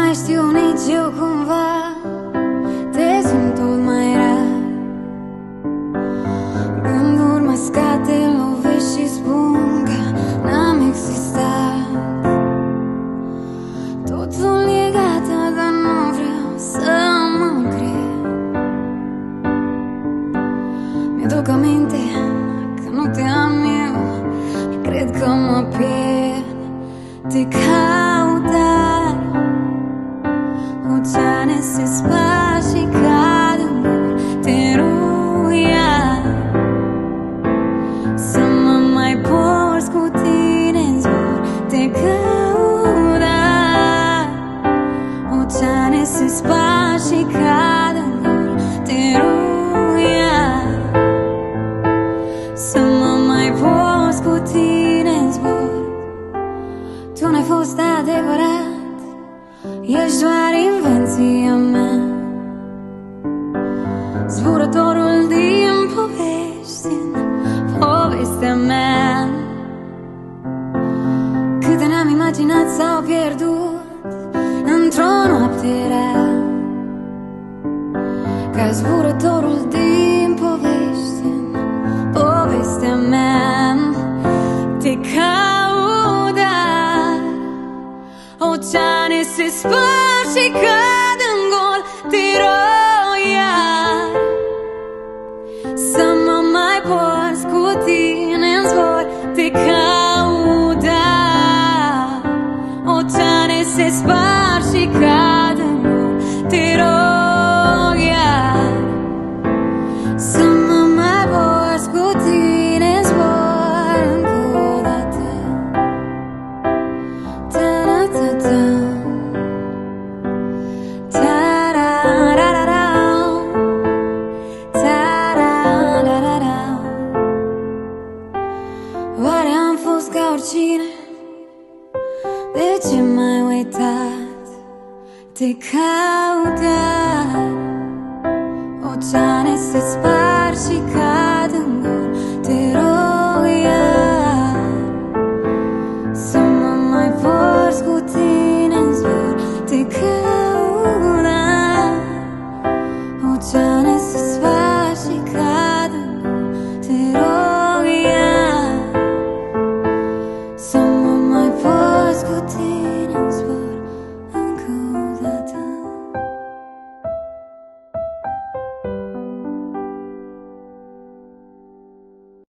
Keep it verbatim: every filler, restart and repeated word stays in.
mai știu nici eu cumva, te simt tot mai rar. Gânduri mă scate, lovesc și spun că n-am existat. Totul e gata, dar nu vreau să mă cred. Mi-aduc aminte că nu te am eu, cred că mă pierd. Te caut, dar oceane se sparg și cad în gol. Te rog iar să mă mai porți cu tine-n zbor. Te caut, dar oceane se sparg și cad în gol. Te rog iar să mă mai porți cu tine-n zbor. Tu n-ai fost adevărat, ești doar invenția mea, zburătorul din povești, din povestea mea. Câte ne-am imaginat s-au pierdut într-o noapte rea, ca zburătorul din povești, din povestea mea. Te caut, dar oceane se sparg și cad în gol. Te rog iar să mă mai porți cu tine-n zbor. Te caut, dar oceane se sparg și cad în gol. Te rog iar să mă mai porți cu tine-n zbor încă o dată. Ta-ra-ta-ta, ta-ra-ra-ra-ra, ta-ra-ra-ra-ra. Oare am fost ca oricine? De ce m-ai uitat? Te caut, dar oceane se sparg și cad în gol. Te rog iar să mă mai porți cu tine-n zbor. Te caut, dar oceane se sparg și cad în gol. Te rog iar să